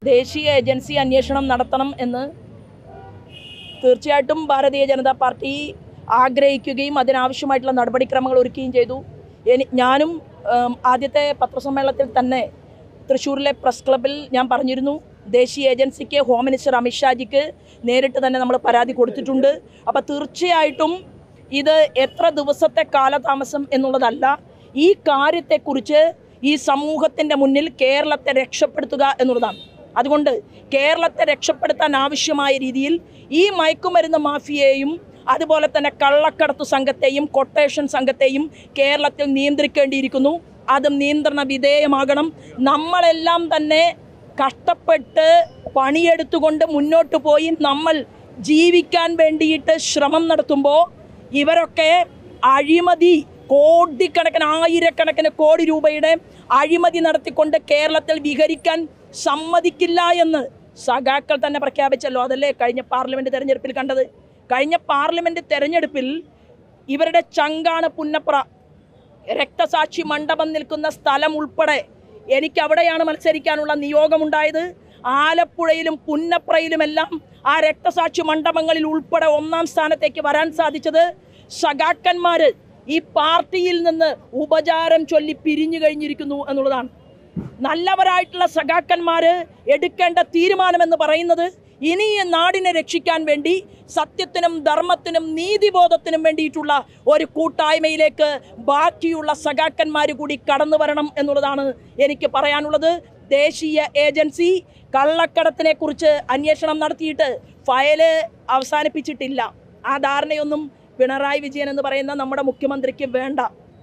ദേശീയ ഏജൻസി അന്വേഷണം നടത്തണം എന്ന് തീർച്ചയായിട്ടും ഭാരതീയ ജനതാ പാർട്ടി ആഗ്രഹിക്കുകയും അതിനാവശ്യമായിട്ടുള്ള നടപടിക്രമങ്ങൾ ഒരുക്കുകയും ചെയ്തു. ഞാനും ആദ്യത്തെ പത്രസമ്മേളനത്തിൽ തന്നെ തൃശ്ശൂരിലെ പ്രസ് ക്ലബ്ബിൽ ഞാൻ പറഞ്ഞിരുന്നു, ദേശീയ ഏജൻസിക്ക് ഹോം മിനിസ്റ്റർ അമിത്ഷാജിക്ക് നേരിട്ട് തന്നെ നമ്മൾ പരാതി കൊടുത്തിട്ടുണ്ട്. അപ്പോൾ തീർച്ചയായിട്ടും ഇത് എത്ര ദിവസത്തെ കാലതാമസം എന്നുള്ളതല്ല, ഈ കാര്യത്തെക്കുറിച്ച് ഈ സമൂഹത്തിൻ്റെ മുന്നിൽ കേരളത്തെ രക്ഷപ്പെടുത്തുക എന്നുള്ളതാണ്. അതുകൊണ്ട് കേരളത്തെ രക്ഷപ്പെടുത്താൻ ആവശ്യമായ രീതിയിൽ ഈ മയക്കുമരുന്ന് മാഫിയയെയും അതുപോലെ തന്നെ കള്ളക്കടത്ത് സംഘത്തെയും കൊട്ടേഷൻ സംഘത്തെയും കേരളത്തിൽ നിയന്ത്രിക്കേണ്ടിയിരിക്കുന്നു. അത് നിയന്ത്രണ വിധേയമാകണം. നമ്മളെല്ലാം തന്നെ കഷ്ടപ്പെട്ട് പണിയെടുത്തുകൊണ്ട് മുന്നോട്ട് പോയി നമ്മൾ ജീവിക്കാൻ വേണ്ടിയിട്ട് ശ്രമം നടത്തുമ്പോൾ ഇവരൊക്കെ അഴിമതി, കോടിക്കണക്കിന് ആയിരക്കണക്കിന് കോടി രൂപയുടെ അഴിമതി നടത്തിക്കൊണ്ട് കേരളത്തിൽ വിഹരിക്കാൻ സമ്മതിക്കില്ല എന്ന് സഖാക്കൾ തന്നെ പ്രഖ്യാപിച്ചല്ലോ. അതല്ലേ കഴിഞ്ഞ പാർലമെൻറ്റ് തെരഞ്ഞെടുപ്പിൽ കണ്ടത്. കഴിഞ്ഞ പാർലമെൻറ്റ് തെരഞ്ഞെടുപ്പിൽ ഇവരുടെ ചങ്കാണ് പുന്നപ്ര. രക്തസാക്ഷി മണ്ഡപം നിൽക്കുന്ന സ്ഥലം ഉൾപ്പെടെ എനിക്ക് അവിടെയാണ് മത്സരിക്കാനുള്ള നിയോഗമുണ്ടായത്. ആലപ്പുഴയിലും പുന്നപ്രയിലുമെല്ലാം ആ രക്തസാക്ഷി മണ്ഡപങ്ങളിൽ ഉൾപ്പെടെ 1ാം സ്ഥാനത്തേക്ക് വരാൻ സാധിച്ചത് സഖാക്കന്മാർ ഈ പാർട്ടിയിൽ നിന്ന് ഉപചാരം ചൊല്ലി പിരിഞ്ഞു കഴിഞ്ഞിരിക്കുന്നു എന്നുള്ളതാണ്. നല്ലവരായിട്ടുള്ള സഖാക്കന്മാർ എടുക്കേണ്ട തീരുമാനമെന്ന് പറയുന്നത് ഇനി നാടിനെ രക്ഷിക്കാൻ വേണ്ടി സത്യത്തിനും ധർമ്മത്തിനും നീതിബോധത്തിനും വേണ്ടിയിട്ടുള്ള ഒരു കൂട്ടായ്മയിലേക്ക് ബാക്കിയുള്ള സഖാക്കന്മാർ കൂടി കടന്നു വരണം എന്നുള്ളതാണ് എനിക്ക് പറയാനുള്ളത്. ദേശീയ ഏജൻസി കള്ളക്കടത്തിനെ കുറിച്ച് അന്വേഷണം നടത്തിയിട്ട് ഫയല് അവസാനിപ്പിച്ചിട്ടില്ല. ആ ധാരണയൊന്നും പിണറായി വിജയൻ എന്ന് പറയുന്ന നമ്മുടെ മുഖ്യമന്ത്രിക്ക് വേണ്ട.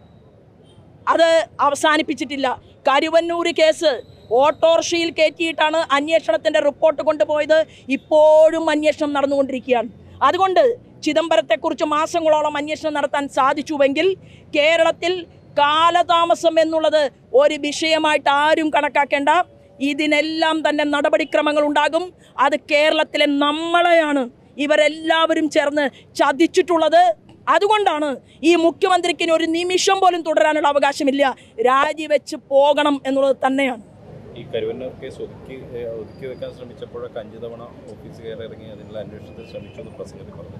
അത് അവസാനിപ്പിച്ചിട്ടില്ല. കരുവന്നൂർ കേസ് ഓട്ടോറിക്ഷയിൽ കയറ്റിയിട്ടാണ് അന്വേഷണത്തിൻ്റെ റിപ്പോർട്ട് കൊണ്ടുപോയത്. ഇപ്പോഴും അന്വേഷണം നടന്നുകൊണ്ടിരിക്കുകയാണ്. അതുകൊണ്ട് ചിദംബരത്തെക്കുറിച്ച് മാസങ്ങളോളം അന്വേഷണം നടത്താൻ സാധിച്ചുവെങ്കിൽ കേരളത്തിൽ കാലതാമസം എന്നുള്ളത് ഒരു വിഷയമായിട്ട് ആരും കണക്കാക്കേണ്ട. ഇതിനെല്ലാം തന്നെ നടപടിക്രമങ്ങൾ ഉണ്ടാകും. അത് കേരളത്തിലെ നമ്മളെയാണ് ഇവരെല്ലാവരും ചേർന്ന് ചതിച്ചിട്ടുള്ളത്. അതുകൊണ്ടാണ് ഈ മുഖ്യമന്ത്രിക്ക് ഒരു നിമിഷം പോലും തുടരാനുള്ള അവകാശമില്ല, രാജിവെച്ച് പോകണം എന്നുള്ളത് തന്നെയാണ്. ഈ കരുവന്നൂർ കേസ് ഒതുക്കി വെക്കാൻ ശ്രമിച്ചപ്പോഴൊക്കെ 5 തവണ ഓഫീസ് കയറി ഇറങ്ങി അതിനുള്ള അന്വേഷണത്തിൽ ശ്രമിച്ചെന്ന് പ്രസംഗത്തിൽ പറഞ്ഞു.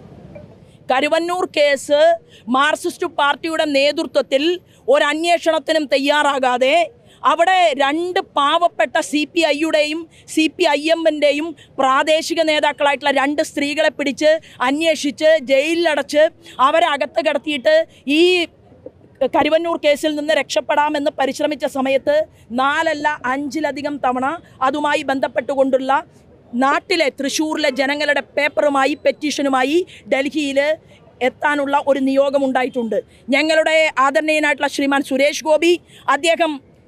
കരുവന്നൂർ കേസ് മാർക്സിസ്റ്റ് പാർട്ടിയുടെ നേതൃത്വത്തിൽ ഒരു അന്വേഷണത്തിനും തയ്യാറാകാതെ അവിടെ 2 പാവപ്പെട്ട CPIയുടെയും CPIMൻ്റെയും പ്രാദേശിക നേതാക്കളായിട്ടുള്ള 2 സ്ത്രീകളെ പിടിച്ച് അന്വേഷിച്ച് ജയിലിലടച്ച് അവരെ അകത്ത് കിടത്തിയിട്ട് ഈ കരുവന്നൂർ കേസിൽ നിന്ന് രക്ഷപ്പെടാമെന്ന് പരിശ്രമിച്ച സമയത്ത് 4 അല്ല 5-ലധികം തവണ അതുമായി ബന്ധപ്പെട്ടുകൊണ്ടുള്ള നാട്ടിലെ തൃശ്ശൂരിലെ ജനങ്ങളുടെ പേപ്പറുമായി പെറ്റീഷനുമായി ഡൽഹിയിൽ എത്താനുള്ള ഒരു നിയോഗമുണ്ടായിട്ടുണ്ട്. ഞങ്ങളുടെ ആദരണീയനായിട്ടുള്ള ശ്രീമാൻ സുരേഷ് ഗോപി, അദ്ദേഹം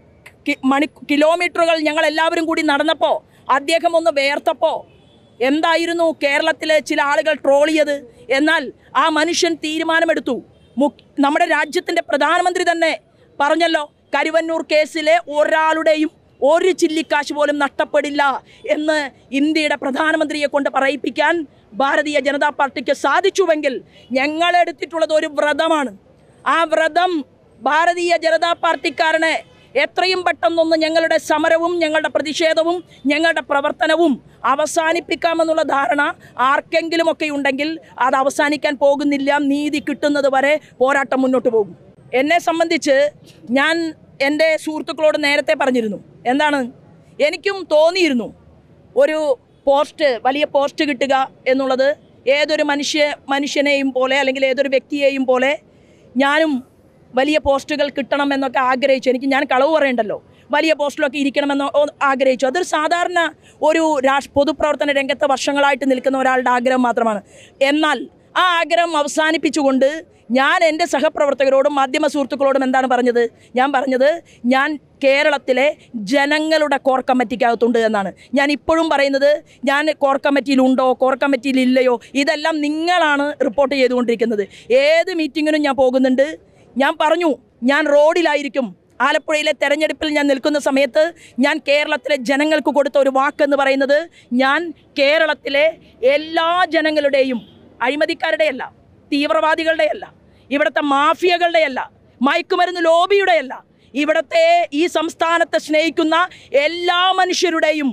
കിലോമീറ്ററുകൾ ഞങ്ങളെല്ലാവരും കൂടി നടന്നപ്പോൾ അദ്ദേഹം ഒന്ന് വേർത്തപ്പോൾ എന്തായിരുന്നു കേരളത്തിലെ ചില ആളുകൾ ട്രോളിയത്. എന്നാൽ ആ മനുഷ്യൻ തീരുമാനമെടുത്തു. നമ്മുടെ രാജ്യത്തിൻ്റെ പ്രധാനമന്ത്രി തന്നെ പറഞ്ഞല്ലോ, കരുവന്നൂർ കേസിലെ ഒരാളുടെയും ഒരു ചില്ലിക്കാശ് പോലും നഷ്ടപ്പെടില്ല എന്ന് ഇന്ത്യയുടെ പ്രധാനമന്ത്രിയെ കൊണ്ട് പറയിപ്പിക്കാൻ ഭാരതീയ ജനതാ പാർട്ടിക്ക് സാധിച്ചുവെങ്കിൽ ഞങ്ങളെടുത്തിട്ടുള്ളത് ഒരു വ്രതമാണ്. ആ വ്രതം ഭാരതീയ ജനതാ പാർട്ടിക്കാരനെ എത്രയും പെട്ടെന്നൊന്ന് ഞങ്ങളുടെ സമരവും ഞങ്ങളുടെ പ്രതിഷേധവും ഞങ്ങളുടെ പ്രവർത്തനവും അവസാനിപ്പിക്കാമെന്നുള്ള ധാരണ ആർക്കെങ്കിലുമൊക്കെ ഉണ്ടെങ്കിൽ അത് അവസാനിക്കാൻ പോകുന്നില്ല. നീതി കിട്ടുന്നത് വരെ പോരാട്ടം മുന്നോട്ട് പോകും. എന്നെ സംബന്ധിച്ച് ഞാൻ എൻ്റെ സുഹൃത്തുക്കളോട് നേരത്തെ പറഞ്ഞിരുന്നു. എന്താണ്, എനിക്കും തോന്നിയിരുന്നു ഒരു പോസ്റ്റ്, വലിയ പോസ്റ്റ് കിട്ടുക എന്നുള്ളത് ഏതൊരു മനുഷ്യനെയും പോലെ അല്ലെങ്കിൽ ഏതൊരു വ്യക്തിയെയും പോലെ ഞാനും വലിയ പോസ്റ്റുകൾ കിട്ടണമെന്നൊക്കെ ആഗ്രഹിച്ചു. ഞാൻ കളവ് പറയണ്ടല്ലോ, വലിയ പോസ്റ്റിലൊക്കെ ഇരിക്കണമെന്ന് ആഗ്രഹിച്ചു. അതൊരു സാധാരണ ഒരു പൊതുപ്രവർത്തന രംഗത്ത് വർഷങ്ങളായിട്ട് നിൽക്കുന്ന ഒരാളുടെ ആഗ്രഹം മാത്രമാണ്. എന്നാൽ ആ ആഗ്രഹം അവസാനിപ്പിച്ചുകൊണ്ട് ഞാൻ എൻ്റെ സഹപ്രവർത്തകരോടും മാധ്യമ സുഹൃത്തുക്കളോടും എന്താണ് പറഞ്ഞത്? ഞാൻ പറഞ്ഞത് ഞാൻ കേരളത്തിലെ ജനങ്ങളുടെ കോർ കമ്മിറ്റിക്കകത്തുണ്ട് എന്നാണ്. ഞാൻ ഇപ്പോഴും പറയുന്നത്, ഞാൻ കോർ കമ്മിറ്റിയിലുണ്ടോ കോർ കമ്മിറ്റിയിലില്ലയോ ഇതെല്ലാം നിങ്ങളാണ് റിപ്പോർട്ട് ചെയ്തുകൊണ്ടിരിക്കുന്നത്. ഏത് മീറ്റിങ്ങിനും ഞാൻ പോകുന്നുണ്ട്. ഞാൻ പറഞ്ഞു, ഞാൻ റോഡിലായിരിക്കും. ആലപ്പുഴയിലെ തെരഞ്ഞെടുപ്പിൽ ഞാൻ നിൽക്കുന്ന സമയത്ത് ഞാൻ കേരളത്തിലെ ജനങ്ങൾക്ക് കൊടുത്ത ഒരു വാക്കെന്ന് പറയുന്നത്, ഞാൻ കേരളത്തിലെ എല്ലാ ജനങ്ങളുടെയും, അഴിമതിക്കാരുടെയല്ല, തീവ്രവാദികളുടെയല്ല, ഇവിടുത്തെ മാഫിയകളുടെയല്ല, മയക്കുമരുന്ന് ലോബിയുടെയല്ല, ഇവിടുത്തെ ഈ സംസ്ഥാനത്തെ സ്നേഹിക്കുന്ന എല്ലാ മനുഷ്യരുടെയും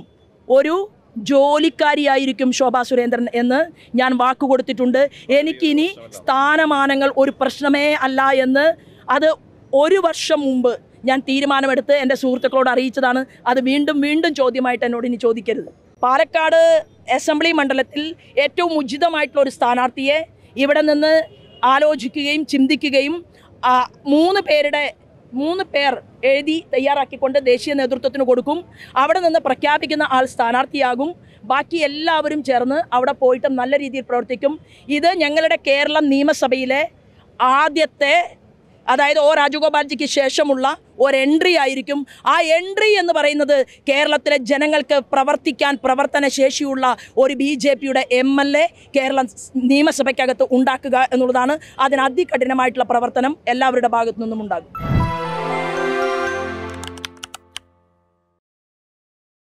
ഒരു ജോലിക്കാരിയായിരിക്കും ശോഭാ സുരേന്ദ്രൻ എന്ന് ഞാൻ വാക്കുകൊടുത്തിട്ടുണ്ട്. എനിക്കിനി സ്ഥാനമാനങ്ങൾ ഒരു പ്രശ്നമേ അല്ല എന്ന് അത് 1 വർഷം മുമ്പ് ഞാൻ തീരുമാനമെടുത്ത് എൻ്റെ സുഹൃത്തുക്കളോട് അറിയിച്ചതാണ്. അത് വീണ്ടും വീണ്ടും ചോദ്യമായിട്ട് എന്നോട് ഇനി ചോദിക്കരുത്. പാലക്കാട് അസംബ്ലി മണ്ഡലത്തിൽ ഏറ്റവും ഉചിതമായിട്ടുള്ള ഒരു സ്ഥാനാർത്ഥിയെ ഇവിടെ നിന്ന് ആലോചിക്കുകയും ചിന്തിക്കുകയും 3 പേർ എഴുതി തയ്യാറാക്കിക്കൊണ്ട് ദേശീയ നേതൃത്വത്തിന് കൊടുക്കും. അവിടെ നിന്ന് പ്രഖ്യാപിക്കുന്ന ആൾ സ്ഥാനാർത്ഥിയാകും. ബാക്കി എല്ലാവരും ചേർന്ന് അവിടെ പോയിട്ട് നല്ല രീതിയിൽ പ്രവർത്തിക്കും. ഇത് ഞങ്ങളുടെ കേരള നിയമസഭയിലെ ആദ്യത്തെ, അതായത് ഒ രാജഗോപാൽജിക്ക് ശേഷമുള്ള ഒരു എൻട്രി ആയിരിക്കും. ആ എൻട്രി എന്ന് പറയുന്നത് കേരളത്തിലെ ജനങ്ങൾക്ക് പ്രവർത്തിക്കാൻ പ്രവർത്തന ശേഷിയുള്ള ഒരു BJPയുടെ MLA കേരള നിയമസഭയ്ക്കകത്ത് ഉണ്ടാക്കുക എന്നുള്ളതാണ്. അതിന് അതികഠിനമായിട്ടുള്ള പ്രവർത്തനം എല്ലാവരുടെ ഭാഗത്തു നിന്നും ഉണ്ടാകും.